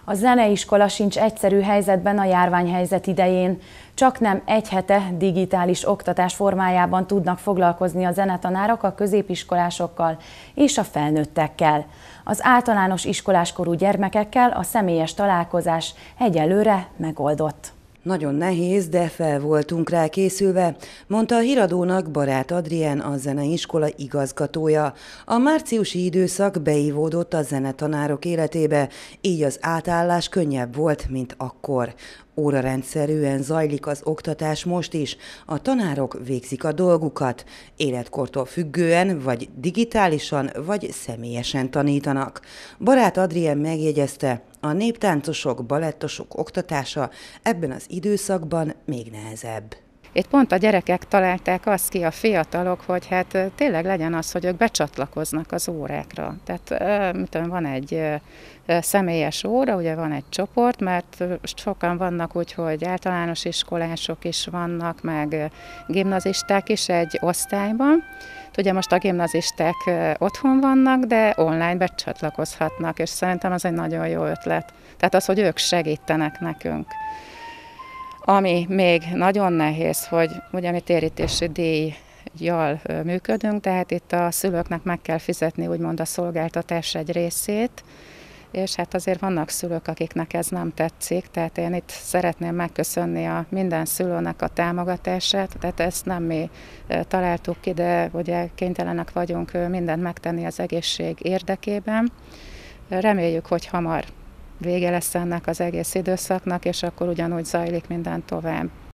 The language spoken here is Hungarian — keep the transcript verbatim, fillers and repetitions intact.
A zeneiskola sincs egyszerű helyzetben a járványhelyzet idején. Csaknem egy hete digitális oktatás formájában tudnak foglalkozni a zenetanárok a középiskolásokkal és a felnőttekkel. Az általános iskoláskorú gyermekekkel a személyes találkozás egyelőre megoldott. Nagyon nehéz, de fel voltunk rá készülve, mondta a Híradónak Barát Adrien, a zeneiskola igazgatója. A márciusi időszak beívódott a zenetanárok életébe, így az átállás könnyebb volt, mint akkor. Órarendszerűen zajlik az oktatás most is, a tanárok végzik a dolgukat, életkortól függően, vagy digitálisan, vagy személyesen tanítanak. Barát Adrien megjegyezte, a néptáncosok, balettosok oktatása ebben az időszakban még nehezebb. Itt pont a gyerekek találták azt ki, a fiatalok, hogy hát tényleg legyen az, hogy ők becsatlakoznak az órákra. Tehát mit tudom, van egy személyes óra, ugye van egy csoport, mert sokan vannak úgy, hogy általános iskolások is vannak, meg gimnazisták is egy osztályban. Ugye most a gimnazisták otthon vannak, de online becsatlakozhatnak, és szerintem ez egy nagyon jó ötlet. Tehát az, hogy ők segítenek nekünk. Ami még nagyon nehéz, hogy ugye mi térítési díjjal működünk, tehát itt a szülőknek meg kell fizetni úgymond a szolgáltatás egy részét, és hát azért vannak szülők, akiknek ez nem tetszik, tehát én itt szeretném megköszönni a minden szülőnek a támogatását, tehát ezt nem mi találtuk ki, de ugye kénytelenek vagyunk mindent megtenni az egészség érdekében. Reméljük, hogy hamar vége lesz ennek az egész időszaknak, és akkor ugyanúgy zajlik minden tovább.